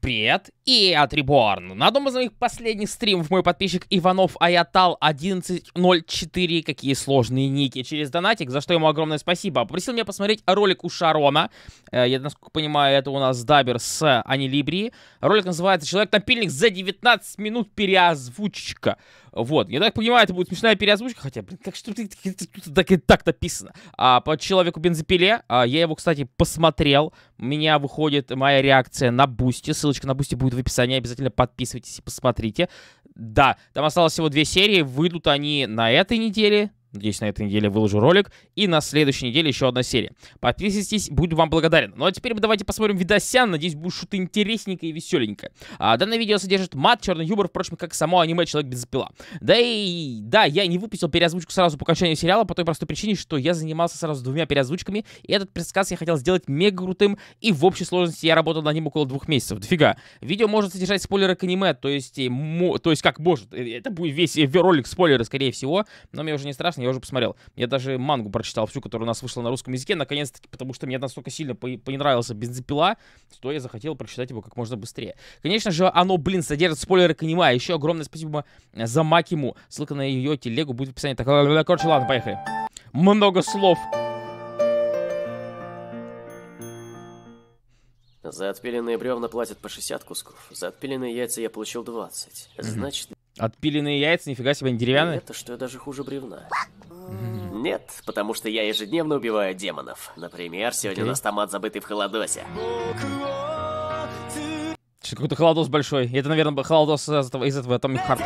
привет! И от Reborn. На одном из моих последних стримов мой подписчик Иванов Аятал 1104, какие сложные ники, через донатик, за что ему огромное спасибо. Попросил меня посмотреть ролик у Шарона. Я, насколько понимаю, это у нас дабер с Анилибрии. Ролик называется «Человек-напильник за 19 минут переозвучка». Вот, я так понимаю, это будет смешная переозвучка, хотя, блин, как что тут так написано. По Человеку-бензопиле, я его, кстати, посмотрел, у меня выходит моя реакция на Бусти, ссылочка на Бусти будет в описании, обязательно подписывайтесь и посмотрите. Да, там осталось всего 2 серии, выйдут они на этой неделе. Надеюсь, на этой неделе выложу ролик. И на следующей неделе еще одна серия. Подписывайтесь, буду вам благодарен. Ну а теперь мы давайте посмотрим видосян. Надеюсь, будет что-то интересненькое и веселенькое. Данное видео содержит мат, черный юмор, впрочем, как само аниме «Человек-бензопила». Да, я не выпустил переозвучку сразу по окончанию сериала, по той простой причине, что я занимался сразу 2 переозвучками. И этот пересказ я хотел сделать мега крутым. И в общей сложности я работал над ним около 2 месяцев. Дофига. Видео может содержать спойлеры к аниме, то есть как может. Это будет весь ролик спойлеры, скорее всего. Но мне уже не страшно. Я уже посмотрел. Я даже мангу прочитал всю, которая у нас вышла на русском языке, наконец-таки, потому что мне настолько сильно понравился «Бензопила», что я захотел прочитать его как можно быстрее. Конечно же, оно, блин, содержит спойлеры к аниме. Еще огромное спасибо за Макиму. Ссылка на ее телегу будет в описании. Так, короче, ладно, поехали. Много слов. За отпиленные бревна платят по 60 кусков. За отпиленные яйца я получил 20. Значит... Отпиленные яйца, нифига себе, они деревянные? Это что даже хуже бревна. Нет, потому что я ежедневно убиваю демонов. Например, сегодня у нас томат, забытый в холодосе. Какой-то холодос большой. Это, наверное, холодос из этого Atomic Heart.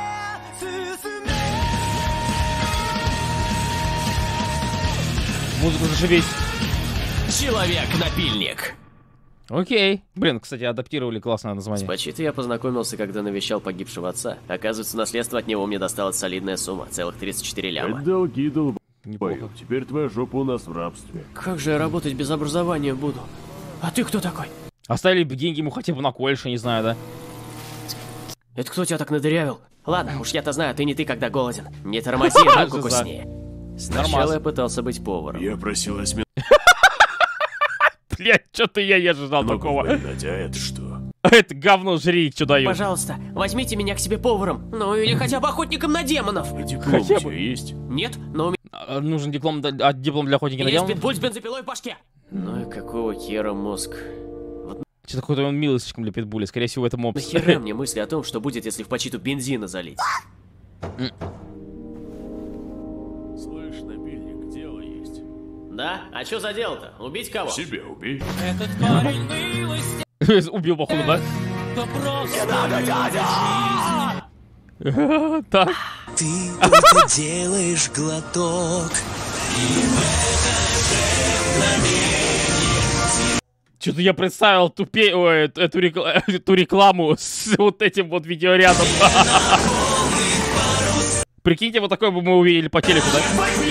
Музыку зашибись. Человек-напильник. Окей. Блин, кстати, адаптировали классное название. С Пачитой я познакомился, когда навещал погибшего отца. Оказывается, наследство от него мне досталась солидная сумма. Целых 34 ляма. Долги, Неплохо. Теперь твоя жопа у нас в рабстве. Как же я работать без образования буду? А ты кто такой? Оставили бы деньги ему хотя бы на кольше, не знаю, да? Это кто тебя так надырявил? Ладно, уж я-то знаю, ты не ты, когда голоден. Не тормози, руку кусни. Сначала я пытался быть поваром. Я просил осьминога. Блять, что-то я ожидал такого. А это что? Это говно жри, что даю. Пожалуйста, возьмите меня к себе поваром. Ну или хотя бы охотником на демонов. Диплом Хотя у тебя бы. есть? Нет, но у меня Нужен диплом для охотника на есть демонов? питбуль с бензопилой в башке. Ну и какого хера мозг? Что-то какой-то он милый слишком для питбуля. Скорее всего, это мопс. Нахера мне мысли о том, что будет, если в Пачиту бензина залить? Слышь, напильник, дело есть. Да? А что за дело-то? Убить кого? Себя убей. Убил, походу, да? Так. Ты только делаешь глоток. Что-то я представил эту рекламу с вот этим вот видеорядом. Прикиньте, вот такой бы мы увидели по телеку, да?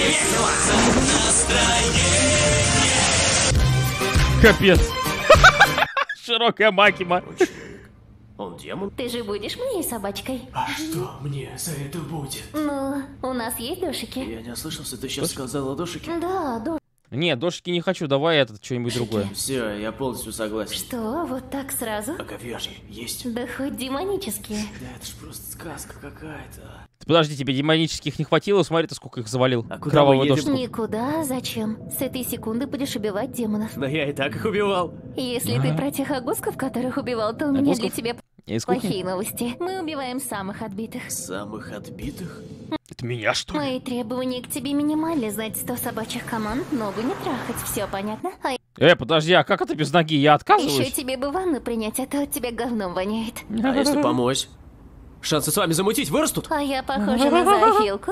Капец. Широкая Макима. Он демон? Ты же будешь моей собачкой? А что мне за это будет? Ну, у нас есть дошики? Я не ослышался, ты сейчас сказала дошики? Да, дошики. Не, дошики не хочу, давай этот что-нибудь другое. Все, я полностью согласен. Что, вот так сразу? А говяжьи есть? Да хоть демонические. Да это ж просто сказка какая-то. Подожди, тебе демонических не хватило? Смотри, ты сколько их завалил. А куда Кровавую мы едем? дошку. Никуда, зачем? С этой секунды будешь убивать демонов. Да я и так их убивал. Если ты про тех огусков, которых убивал, то у меня для Огусков? тебя Я из кухни? плохие новости. Мы убиваем самых отбитых. Самых отбитых? Это меня, что ли? Мои требования к тебе минимальны. Знать 100 собачьих команд, ногу не трахать. Все понятно? Подожди, а как это без ноги? Я отказываюсь? Еще тебе бы ванну принять, а то от тебя говном воняет. А если помочь? Шансы с вами замутить вырастут? А я похожа на зоофилку?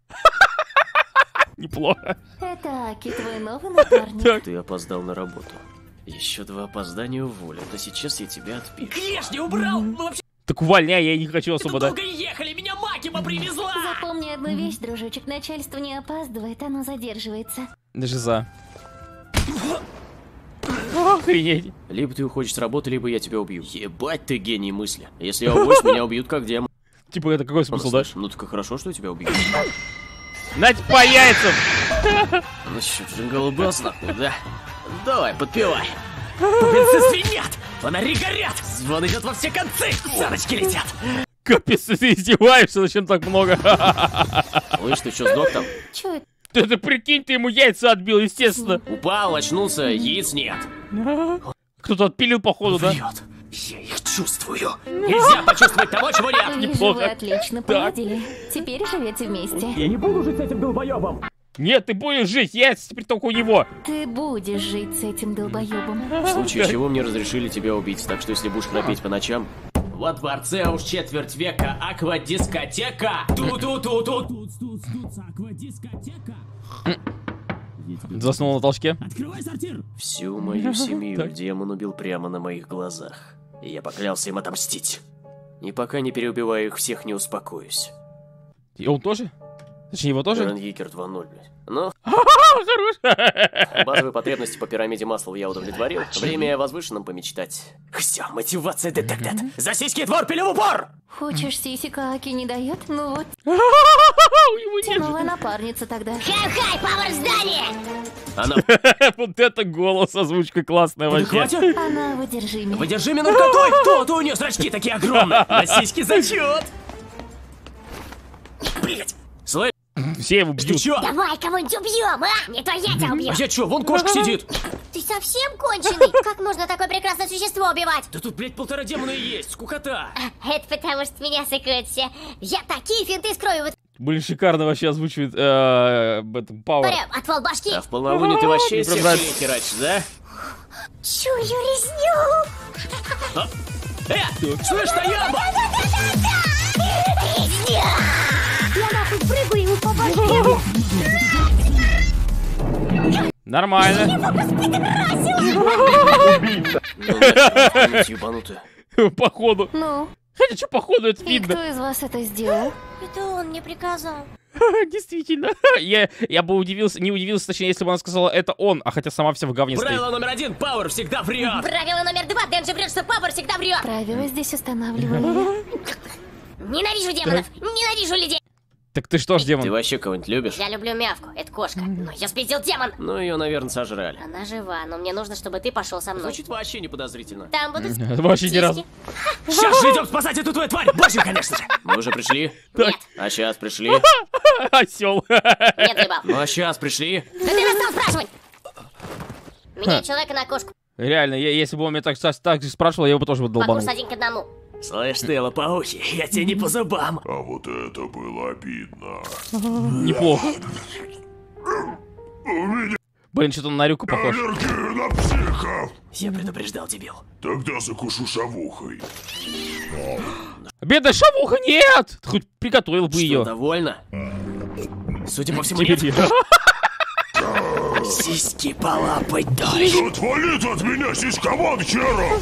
Неплохо. Это Аки, твой новый напарник. Ты опоздал на работу. Еще 2 опоздания уволят, а сейчас я тебя отпил. Клешни убрал! Мы вообще Так увольняй, я не хочу особо, да? долго ехали, меня Макима привезла! Запомни одну вещь, дружочек. Начальство не опаздывает, оно задерживается. Даже за. Охренеть. Либо ты уходишь с работы, либо я тебя убью. Ебать ты гений мысли. Если я уволюсь, меня убьют как демон. Типа, это какой смысл, да? Ну так и хорошо, что тебя убьют. Нать по яйцам! Ну что, джингл бас нахуй, да? Давай, подпевай. Бубенцы свинят! Фонари горят! Звон идет во все концы! Саночки летят! Капец, ты издеваешься, зачем так много? Слышь, ты что, сдох там? Чё это? Ты прикинь, ты ему яйца отбил, естественно. Упал, очнулся, яиц нет. Кто-то отпилил, походу, да? Врет. Я их чувствую. Нельзя почувствовать того, чего нет. Вижу, Неплохо. вы отлично поладили. Теперь живете вместе. Я не буду жить с этим долбоебом. Нет, ты будешь жить, яйца теперь только у него. Ты будешь жить с этим долбоебом. В случае чего мне разрешили тебя убить, так что если будешь храпеть по ночам... Во дворце уж четверть века аквадискотека. Ту-ту-ту-ту. Аквадискотека. Заснул на толчке. Всю мою семью демон убил прямо на моих глазах. И я поклялся им отомстить. И пока не переубиваю их всех, не успокоюсь. И он тоже? Точнее, его тоже? Эрен Йикер 2.0, блядь. Ну, Хорош. базовые потребности по пирамиде Маслоу я удовлетворил. Время о возвышенном помечтать. Все, мотивация детектед. За сиськи двор пилю в упор! Хочешь сисика, Аки не дает? Ну вот, У него нет. новая напарница тогда. Хай-хай, пауэр здание! Она... Вот это голос, озвучка классная вообще. Хватит! Она выдержимее. Выдержи меня наркотой! То-то у нее зрачки такие огромные! На сиськи зачет! Блять! Слышь, Все его ты бьют. чё? Давай кого-нибудь убьем, а? Не то я тебя убью. А я чё, вон кошка сидит! Ты совсем конченый? Как можно такое прекрасное существо убивать? Да тут, блядь, 1,5 демона и есть, скукота! Это потому что меня сыкают все. Я такие финты скрою, вот Блин, шикарно вообще озвучивает Пауэр. прям отвал башки. А в полнолуние ты вообще из Не всех пробрать. херачишь, да? Чую резню. Слышь, Таяба! Резня! Я нахуй прыгаю ему по башке. Нормально. Ебанутая. Походу. Ну, Хотя что походу, это и видно. кто из вас это сделал? Это он мне приказал. Действительно. Я бы удивился, не удивился, точнее, если бы она сказала, это он, а хотя сама вся в говне стоит. Правило номер 1. Пауэр всегда врет. Правило номер 2. Денджи врет, что папа всегда врет. Правила здесь устанавливали. Ненавижу демонов. Ненавижу людей. Так ты что ж, демон? Ты вообще кого-нибудь любишь? Я люблю мявку. Это кошка. Но ее спиздил демон. Ну, ее, наверное, сожрали. Она жива, но мне нужно, чтобы ты пошел со мной. Звучит вообще не подозрительно. Там будут Вообще ни разу. сиськи. Сейчас же идем спасать эту твою тварь! Боже, конечно же! Мы уже пришли? Нет, А сейчас пришли? Осел. нет, заебал. Ну а сейчас пришли? Да ты нас стал спрашивать! Меняй человека на кошку. Реально, если бы он меня так же спрашивал, я бы тоже бы По долбанул. курсу 1 к 1. Слышь ты, лопоухий, я тебе не по зубам. А вот это было обидно. Неплохо. Блин, что-то на Рюку похож. Аллергия на психов. Я предупреждал, дебил. Тогда закушу шавухой. Бедная шавуха, нет! Ты хоть приготовил бы Что, ее. довольно? Судя по всему, Теперь нет. я. Сиськи полапать дождь. Отвалит от меня сиськован херов!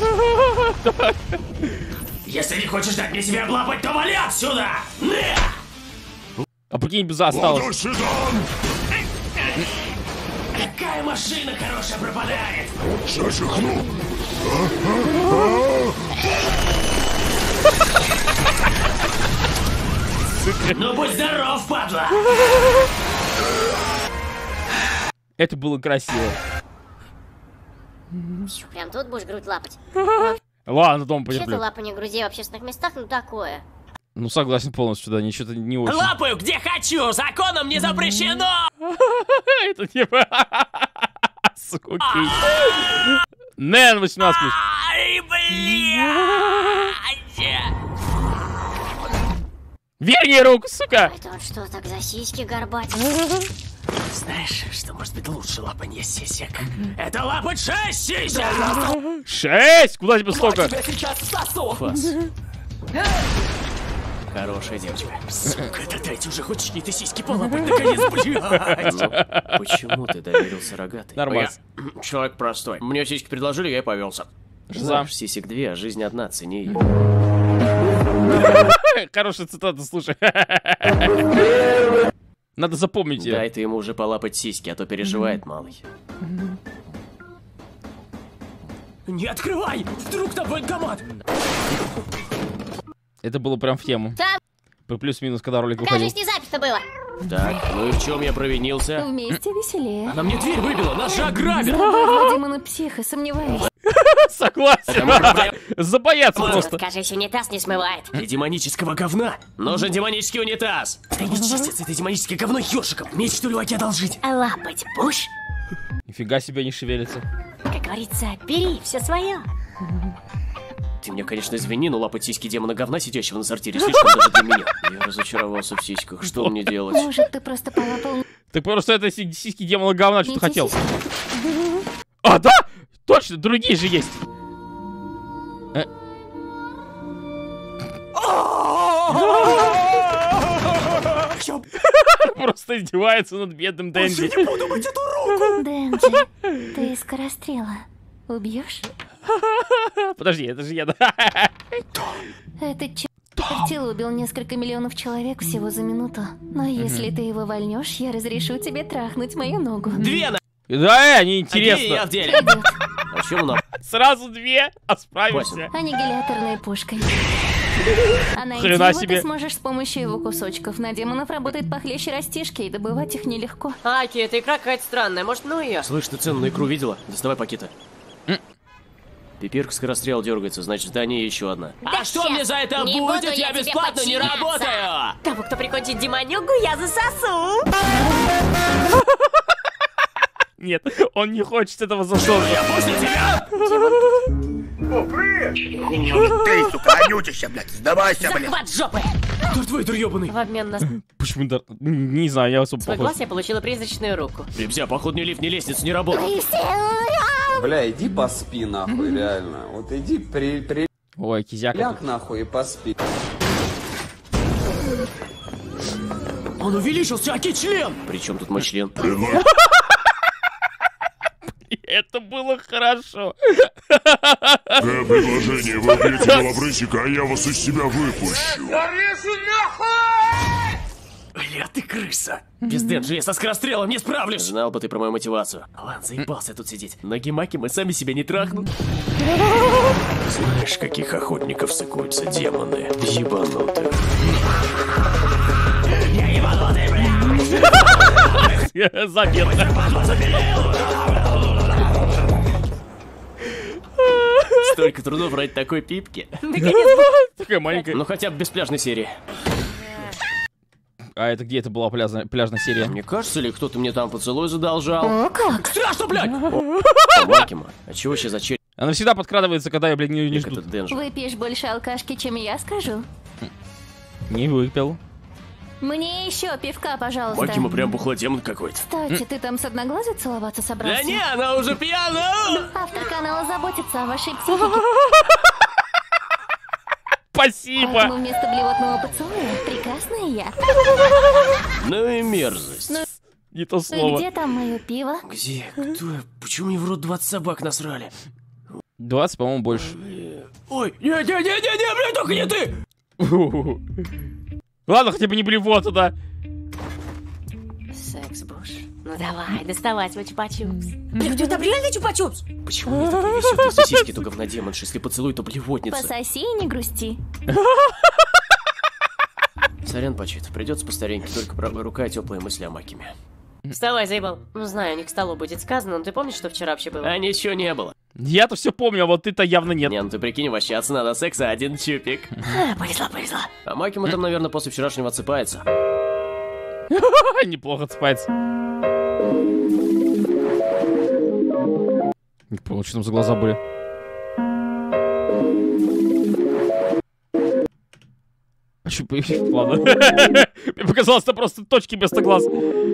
Если не хочешь дать мне себя облапать, то вали отсюда! Не! А прикинь, бы осталось. Ладно, седан! Какая машина хорошая пропадает! Зачехну! Ну будь здоров, падла! Это было красиво. Чё, прям тут будешь грудь лапать? Ладно, дома Вообще-то потерплю. лапание грудей в общественных местах, ну такое. Ну, согласен полностью, да, ничего-то не очень. Лапаю где хочу! Законом не запрещено! Это типа... Сука, окей. Нэн 18+. Ай, блядь! Верни руку, сука! Это вот что, так за сиськи горбать? Знаешь, что может быть лучше лапанье сисек? Это лапать 6 сисек! 6! Куда тебе столько? Фас. Хорошая девочка. Сука, да дайте уже хоть чьи-то сиськи полапать, наконец, блядь! Ну, почему ты доверился рогатой? Нормально. Я человек простой. Мне сиськи предложили, я и повелся. Знаешь, сисек 2, а жизнь одна, цени ее. Хорошая цитата, слушай. Надо запомнить ее. Дай ты ему уже полапать сиськи, а то переживает малый. Не открывай! Вдруг там банкомат! Это было прям в тему. Там, Плюс-минус, когда ролик выходил. кажется, не запись-то было. Так, ну и в чем я провинился? Вместе веселее. Она мне дверь выбила, нас же ограбят! Забавного демона психа, сомневаюсь. Согласен. Забояться просто. Скажись, унитаз не смывает. Для демонического говна нужен демонический унитаз. Ты не чистится, это демоническое говно ёшиком. Меч, что ли, лаки одолжить? Лапать будешь? Нифига себе не шевелится. Как говорится, бери все свое. Ты меня, конечно, извини, но лапать сиськи демона говна, сидящего на сортире, слишком даже для меня. Я разочаровался в сиськах. Что мне делать? Может, ты просто полапал... Ты просто это сиськи демона говна, что ты эти хотел. сиськи? А, да? Точно, другие же есть. Просто издевается над бедным Дэнди. Дэнджи, ты скорострела. Убьешь? Подожди, это же я, да? Этот чертил убил несколько миллионов человек всего за минуту. Но если ты его вольнешь, я разрешу тебе трахнуть мою ногу. Две на... Да, не я интересно. в деле. А чё нам? Сразу две, а справимся. Аннигиляторной пушкой. А найти Хрена его себе. ты сможешь с помощью его кусочков. На демонов работает похлеще растишки, и добывать их нелегко. Аки, эта игра какая-то странная, может, ну ее? Слышь, ты цену на икру видела? Доставай пакеты. Пипирка скорострел дергается, значит, в здании еще одна. Да что щас, мне за это не будет? буду Я я тебе бесплатно не подчиняться. работаю! Того, кто прикончит демонюгу, я засосу! Нет, он не хочет этого засунуть. Я после тебя! Ты, сука, анютища, блядь, сдавайся, блядь. Захват жопы! Дартвейдер ёбаный! В обмен на Почему да? Не знаю, я особо свой похож. глаз я получила призрачную руку. Ребзя, походу ни лифт, ни лестница не работает. Бля, иди поспи нахуй, реально. Вот иди Ой, кизяка. приляг нахуй и поспи. Он увеличился, аки член! Причем тут мой член? Это было хорошо. Предложение, вы бьете голобрысика, а я вас из себя выпущу. Бля, ты крыса! Без Дэнджи я со скорострелом не справлюсь! Знал бы ты про мою мотивацию. Ладно, заебался тут сидеть. Ноги-маки мы сами себя не трахнут. Знаешь, каких охотников сыкуются демоны? Ебанутых. Я ебанутый, бля! Заметно. Столько трудов ради такой пипки. Такая маленькая. Ну хотя бы без пляжной серии. А это где это была пляжная серия? Мне кажется ли, кто-то мне там поцелуй задолжал? О, как? Страшно, блядь! Макима, а чего сейчас за черт? Она всегда подкрадывается, когда я, блядь, не жду. Этот Дэнджи. Выпьешь больше алкашки, чем я скажу? Не выпил. Мне еще пивка, пожалуйста. Макима прям бухлодемон какой-то. Кстати, ты там с одноглазой целоваться собрался? Да не, она уже пьяна! Автор канала заботится о вашей психике. Спасибо. Поэтому вместо блевотного поцелуя прекрасная я. Ну и мерзость. Не то И слово. где там мое пиво? Где? Кто? Почему мне в рот 20 собак насрали? 20, по-моему, больше. Ой, не-не-не-не, блядь, только не ты! Ладно, хотя бы не блевоту, да. Секс-буш. Ну давай, доставай свой чупа-чупс. Блин, ты там реально чупа-чупс? Почему мне так везет? Если сиськи, то говнодемонш, если поцелуй, то блевотница. Пососи и не грусти. Сорян, Пачит, придется по стареньке, только правая рука и теплые мысли о Макиме. Вставай, заебал. Ну знаю, не к столу будет сказано, но ты помнишь, что вчера вообще было? А ничего не было. Я-то все помню, а вот ты-то явно нет. Не, ну ты прикинь, вообще от сна до секса один чупик. Повезло. А Макима там, наверное, после вчерашнего отсыпается. Неплохо отспается. Не понял, что там за глаза были. А чё, ладно. Мне показалось, это просто точки вместо глаз.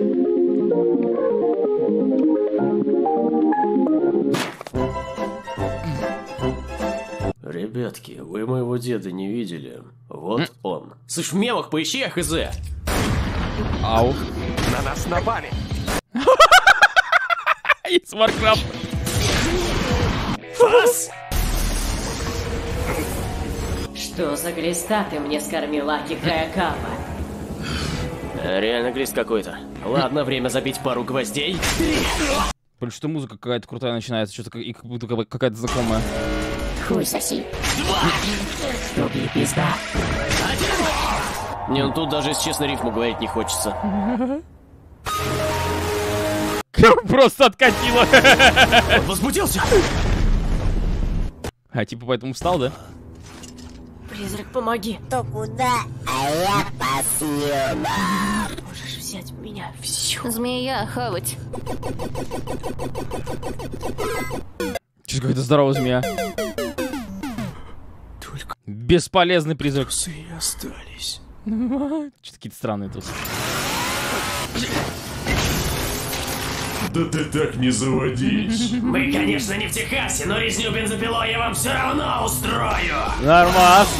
Ребятки, вы моего деда не видели? Вот он. Слышь, в мемах поищи АХЗ. Ау. На нас напали. Из Warcraft. Фас! Что за глиста ты мне скормила, какая капа? Реально глист какой-то. Ладно, время забить пару гвоздей. Блин, что музыка какая-то крутая начинается, что-то как будто какая-то знакомая. Хуй соси. Не, ну тут даже, если честно, рифму говорить не хочется. Просто откатило. Он возбудился! А, типа поэтому встал, да? Призрак, помоги. То куда? А я посъем. Можешь взять меня всю. Змея, хавать. Чё, какая-то здоровая змея. Только Бесполезный призрак. и остались. Что-то какие-то странные тут. Да ты так не заводись. Мы, конечно, не в Техасе, но резню бензопилой я вам все равно устрою. Нормас.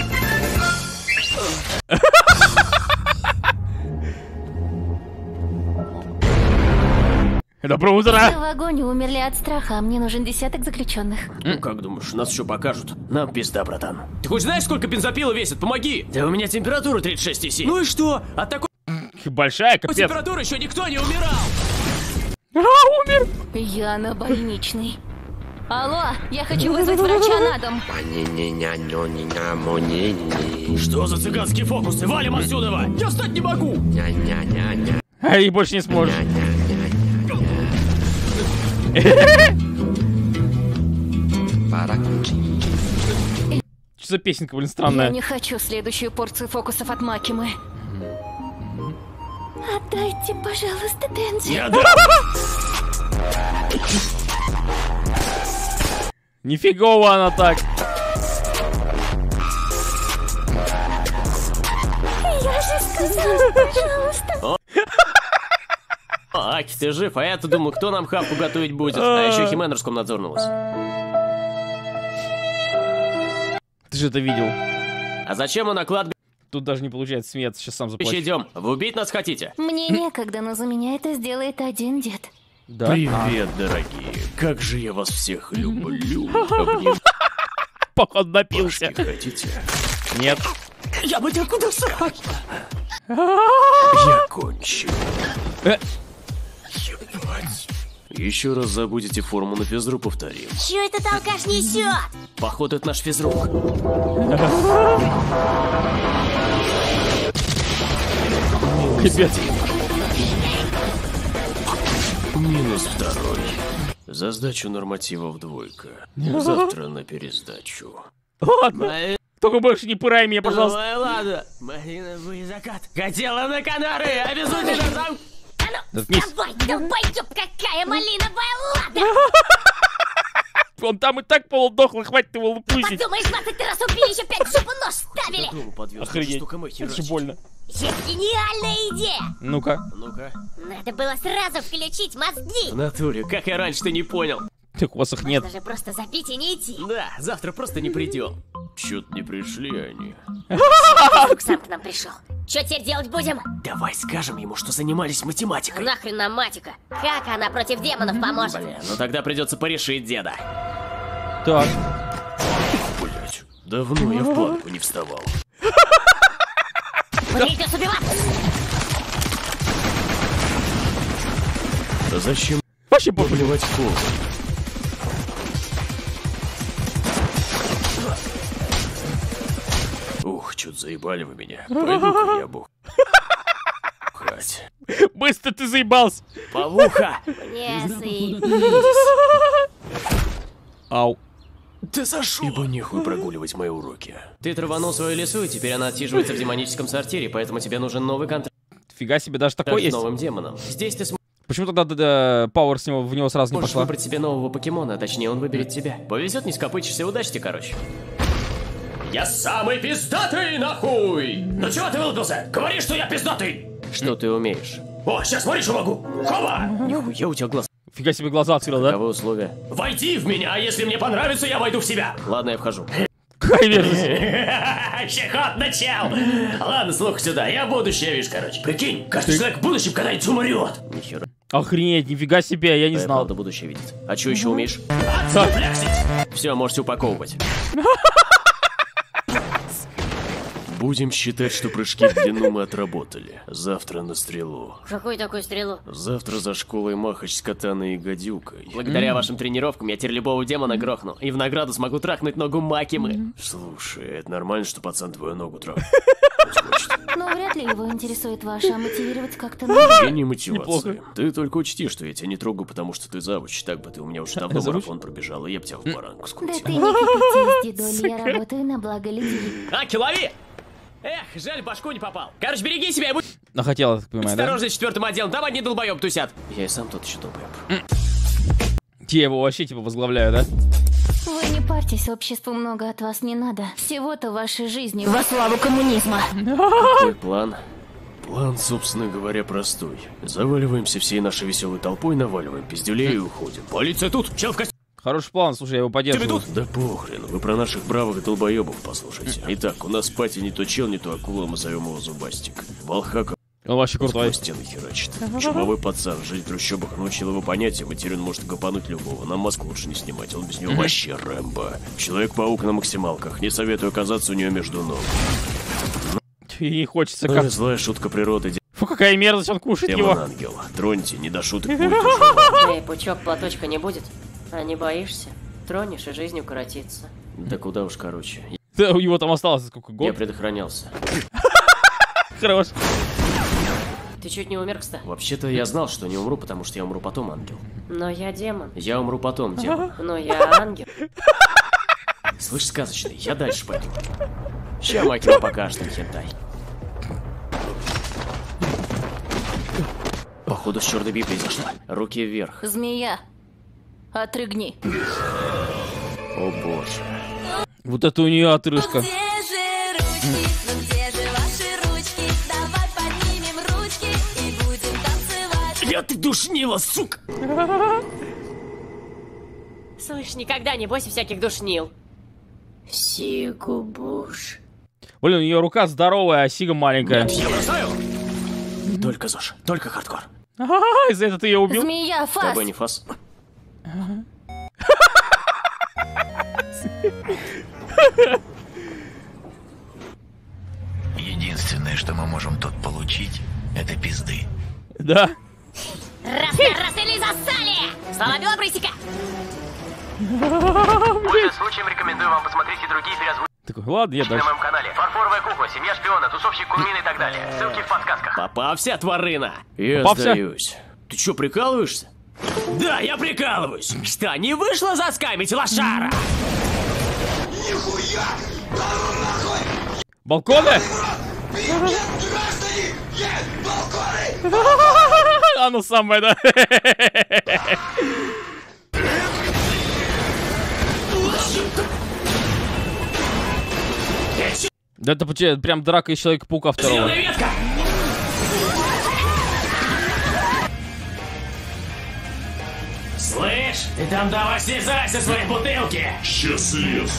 Доброе утро. В вагоне умерли от страха, а мне нужен 10 заключенных. Ну, как думаешь, нас еще покажут? Нам пизда, братан. Ты хоть знаешь, сколько бензопила весит? Помоги! Да у меня температура 36,7. Ну и что? От такой Большая, капец. температуры еще никто не умирал. Умер. Я на больничный. Алло, я хочу вызвать врача на дом. Что за цыганские фокусы? Валим отсюда! Я встать не могу! А и больше не сможешь. Что за песенка, блин, Я странная? не хочу следующую порцию фокусов от Макимы. Отдайте, пожалуйста, Денджи. Я дам! Нифигово она так. Я же сказала, пожалуйста. Аки, ты жив, а я-то думал, кто нам хавку готовить будет. А еще Хименерском надзорнулась. Ты же это видел. А зачем мы на кладбище Тут даже не получается смеяться, сейчас сам заплачу. идем? Вы убить нас хотите? Мне некогда, но за меня это сделает один дед. Да? Привет, дорогие. Как же я вас всех люблю. Походу напился. Хотите? Нет. Я бы тебя куда срать? Я кончу. Ебать. Еще раз забудете форму на физру, повторим. Чё этот алкаш несет? Походу, это наш физрук. Капец. Минус второй. За сдачу нормативов двойка. Завтра на пересдачу. Ладно. Только больше не пырай меня, пожалуйста. Ой, ладно. Малиновый закат. Хотела на Канары, обязательно там. Заткнись. Давай, долбоёб, какая малиновая лада! Он там и так полудохлый, хватит его лупусить. Подумаешь, 20 раз убили, еще 5 в жопу нож ставили! Дому подвез. Охренеть. Штука мой Это же херачит. больно. Есть гениальная идея! Ну-ка. Ну-ка. Надо было сразу включить мозги! В натуре, как я раньше-то не понял. Так у вас их нет. Можно же просто запить и не идти. Да, завтра просто не придем. Чё-то не пришли они. Звук сам к нам пришел. Что теперь делать будем? Давай скажем ему, что занимались математикой. Нахрен нам матика? Как она против демонов поможет? Бля, ну тогда придется порешить деда. Так. Блять, давно я в планку не вставал. Придется убивать! А зачем Вообще пофиг. поплевать в пол? Ух, чё-то заебали вы меня. Пойду-ка я бухать. Быстро ты заебался. Павуха! Не сыпь. Ау. Ты зашел! Ибо нехуй прогуливать мои уроки. Ты траванул свою лесу, и теперь она отсиживается в демоническом сортире, поэтому тебе нужен новый контракт Фига себе, даже такой с есть. новым демоном. Здесь ты сможешь Почему тогда Пауэр с него в него сразу не пошла? выбрать себе нового покемона, а точнее он выберет тебя. Повезет, не скопычешься, удачи тебе, короче. Я самый пиздатый, нахуй! Ну чего ты вылупился? Говори, что я пиздатый! Что ты умеешь? О, сейчас смотри, что могу! Хоба! Нихуя у тебя глаз. Фига себе глаза открыл, да? Каковы условия? Войди в меня, а если мне понравится, я войду в себя. Ладно, я вхожу. Какая верность? Щекотно, чел! Ладно, слухай сюда, я будущее вижу, короче. Прикинь, каждый человек в будущем когда-нибудь умрет. Нихера. Охренеть, нифига себе, я не знал. Правда, будущее видит. А что еще умеешь? Так. Все, можете упаковывать. Будем считать, что прыжки в длину мы отработали. Завтра на стрелу. Какую такую стрелу? Завтра за школой махач с катаной и гадюкой. Благодаря вашим тренировкам я теперь любого демона грохну. И в награду смогу трахнуть ногу Макимы. Слушай, это нормально, что пацан твою ногу трахнул? Но вряд ли его интересует ваше, а мотивировать как-то надо. Я не мотивация. Неплохо. Ты только учти, что я тебя не трогаю, потому что ты завуч. Так бы ты у меня уже давно марафон пробежал, и я б тебя в баранку Да скрутил. ты не кипятись, дедуль, я работаю на благо людей. Аки, лови! Эх, жаль, в башку не попал. Короче, береги себя и будь Ну, хотела, так понимаю, да? осторожней с 4-м отделом. Там одни долбоёб тусят. Я и сам тот еще долбоёб. Те его вообще, типа, возглавляю, да? Вы не парьтесь, обществу много от вас не надо. Всего-то в вашей жизни во славу коммунизма. Какой план? План, собственно говоря, простой. Заваливаемся всей нашей веселой толпой, наваливаем пиздюлей и уходим. Полиция тут! Чел в костюме Хороший план, слушай, я его поддерживаю. тут? Да похрен, вы про наших бравых долбоебов послушайте. Итак, у нас в пати не то чел, не то акула, мы зовем его Зубастик. Волхака Он вообще крутой. сквозь стены херачит. Чумовой пацан, жить в трущобах научил его понятия, материн может гопануть любого. Нам маску лучше не снимать, он без него вообще Рэмбо. Человек-паук на максималках, не советую оказаться у нее между ног. И хочется как... Злая шутка природы, Фу, какая мерзость, он кушает его. демон-ангел. Троньте, не до шуток будет уже. Эй, пучок, платочка не будет? А не боишься? Тронешь, и жизнь укоротится. Да куда уж, короче. Да, у него там осталось сколько, Я год? предохранялся. Хорош. Ты чуть не умер, кстати. Вообще-то я знал, что не умру, потому что я умру потом, ангел. Но я демон. Я умру потом, демон. Но я ангел. Слышь, сказочный, я дальше пойду. Ща Макио покажет им хентай. Походу, с черной библией зашла. Руки вверх. Змея, отрыгни. О боже. Вот это у нее отрыжка. Где же ручки? Ну где же ваши ручки? Давай поднимем ручки и будем танцевать. Я ты душнила, сука! Слышь, никогда не бойся всяких душнил. Сигубуш. Блин, у нее рука здоровая, а сига маленькая. Я бросаю! Только ЗОЖ, только хардкор. Из-за этого ты ее убил? Змея, С фас. тобой не фас. Единственное, что мы можем тут получить, это пизды. Да. Раз или засали! Слава белобрысика! Пользуясь случаем, рекомендую вам посмотреть и другие переозвучки Такой, ладно, я на дальше. моем канале. Фарфоровая кукла, семья шпиона, тусовщик Кунмин и так далее. Ссылки в подсказках. Попався, тварына! Я Попався? сдаюсь. Ты чё, прикалываешься? Да, я прикалываюсь! Что, не вышло заскамить, лошара? Балконы? Оно самое, да? Да это прям драка из Человека-паука второго. Зеленая ветка! Слышь, ты там давай слезай со своей бутылки! Сейчас лезу.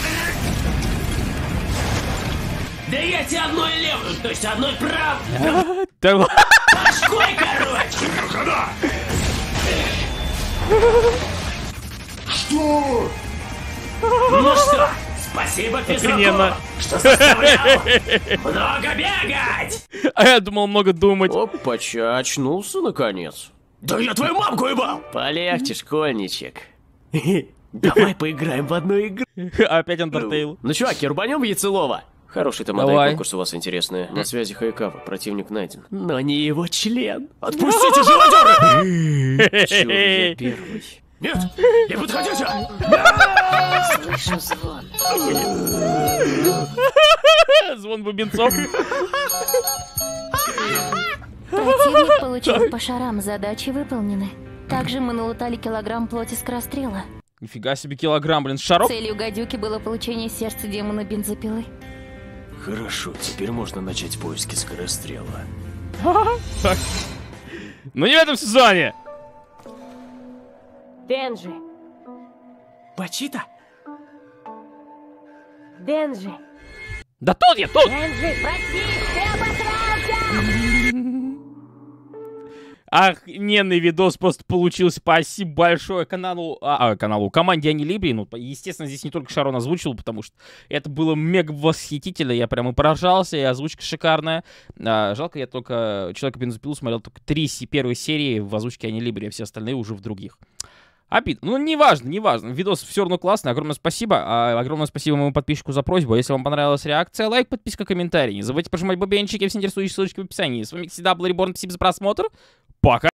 Да я тебе одной левую, то есть одной правой, Да ладно. башкой, короче! Что? Ну что, спасибо Охрененно. физруку, что заставлял много бегать! А я думал много думать. Опача, очнулся наконец. Да я твою мамку ебал! Полегче, школьничек. Давай поиграем в одну игру. Опять Undertale. Ну чуваки, рубанем в яйцелова. Хороший там Давай. конкурс у вас интересный. На связи Хайкава, противник найден. Но не его член. Отпустите живодеры! Чё, я первый. Нет, не подходите! Слышу звон. Звон бубенцов. Противник получил по шарам, задачи выполнены. Также мы налутали килограмм плоти скорострела. Нифига себе килограмм, блин, шаров. Целью гадюки было получение сердца демона бензопилы. Хорошо, теперь можно начать поиски скорострела. Так. Ну не в этом сезоне. Денджи. Бачита? Денджи. Да тут я, тут. Денджи, прости, ты обосрался! Охрененный видос просто получился. Спасибо большое каналу, команде Анилибри. Ну, естественно, здесь не только Шарон озвучил, потому что это было мега восхитительно. Я прям и поражался, и озвучка шикарная. Жалко, я только Человека-бензопилу смотрел только 3 первые серии в озвучке Анилибри, а все остальные уже в других. Обидно. Ну, неважно. Видос все равно классный. Огромное спасибо. Огромное спасибо моему подписчику за просьбу. Если вам понравилась реакция, лайк, подписка, комментарий. Не забывайте прожимать бубенчики, все интересующие ссылочки в описании. С вами всегда был Reborn. Спасибо за просмотр. Пока.